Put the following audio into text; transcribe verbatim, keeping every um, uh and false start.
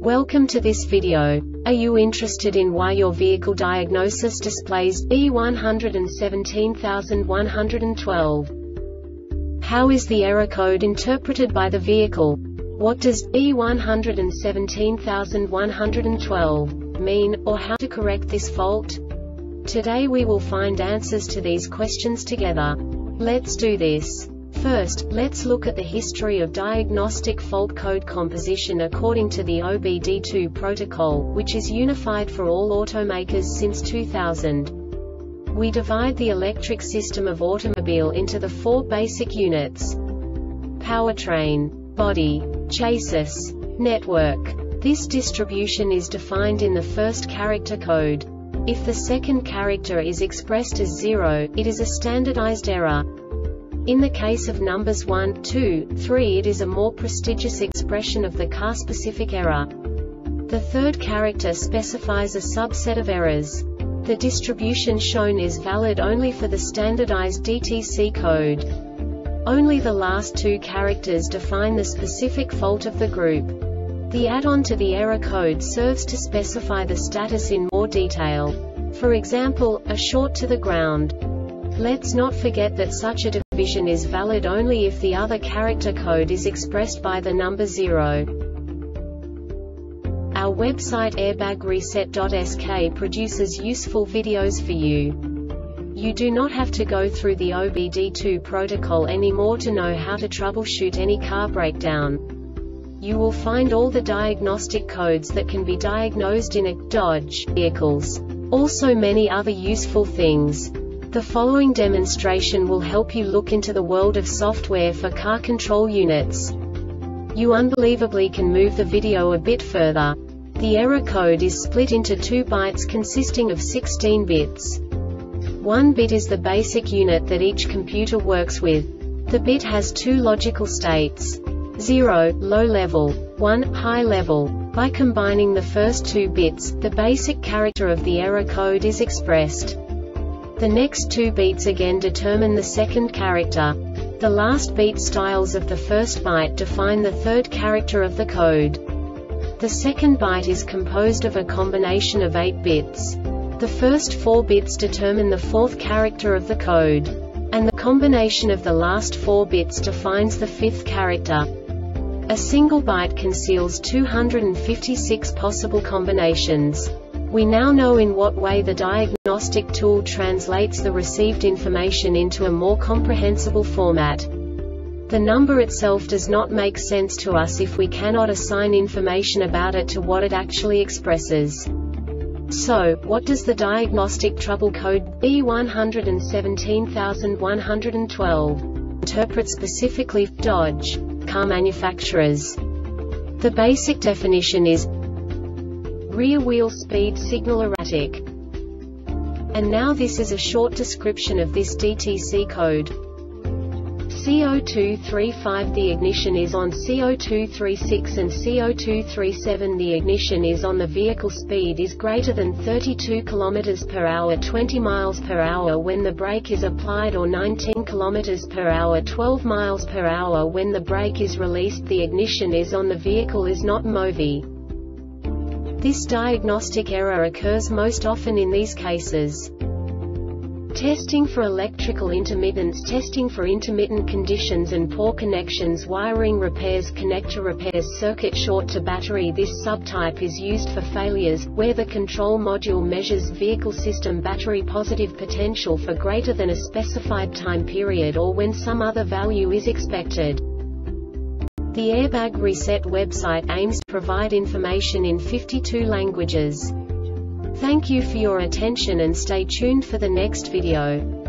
Welcome to this video. Are you interested in why your vehicle diagnosis displays B one seven one one two? How is the error code interpreted by the vehicle? What does B one seven one one two mean, or how to correct this fault? Today we will find answers to these questions together. Let's do this. First, let's look at the history of diagnostic fault code composition according to the O B D two protocol, which is unified for all automakers since two thousand. We divide the electric system of automobile into the four basic units: powertrain, body, chassis, network. This distribution is defined in the first character code. If the second character is expressed as zero, it is a standardized error. In the case of numbers one, two, three, it is a more prestigious expression of the car-specific error. The third character specifies a subset of errors. The distribution shown is valid only for the standardized D T C code. Only the last two characters define the specific fault of the group. The add-on to the error code serves to specify the status in more detail. For example, a short to the ground. Let's not forget that such a division is valid only if the other character code is expressed by the number zero. Our website airbag reset dot S K produces useful videos for you. You do not have to go through the O B D two protocol anymore to know how to troubleshoot any car breakdown. You will find all the diagnostic codes that can be diagnosed in a Dodge vehicles. Also many other useful things. The following demonstration will help you look into the world of software for car control units. You unbelievably can move the video a bit further. The error code is split into two bytes consisting of sixteen bits. One bit is the basic unit that each computer works with. The bit has two logical states: zero, low level, one, high level. By combining the first two bits, the basic character of the error code is expressed. The next two beats again determine the second character. The last beat styles of the first byte define the third character of the code. The second byte is composed of a combination of eight bits. The first four bits determine the fourth character of the code. And the combination of the last four bits defines the fifth character. A single byte conceals two hundred fifty-six possible combinations. We now know in what way the diagnostic tool translates the received information into a more comprehensible format. The number itself does not make sense to us if we cannot assign information about it to what it actually expresses. So, what does the diagnostic trouble code B one seven one one two interpret specifically for Dodge car manufacturers? The basic definition is rear wheel speed signal erratic. And now this is a short description of this D T C code. C zero two three five The ignition is on. C zero two three six and C zero two three seven The ignition is on. The vehicle speed is greater than thirty-two kilometers per hour twenty miles per hour when the brake is applied, or nineteen kilometers per hour twelve miles per hour when the brake is released. The ignition is on. The vehicle is not M O V I. This diagnostic error occurs most often in these cases: testing for electrical intermittence, testing for intermittent conditions and poor connections, wiring repairs, connector repairs, circuit short to battery. This subtype is used for failures where the control module measures vehicle system battery positive potential for greater than a specified time period, or when some other value is expected. The Airbag Reset website aims to provide information in fifty-two languages. Thank you for your attention and stay tuned for the next video.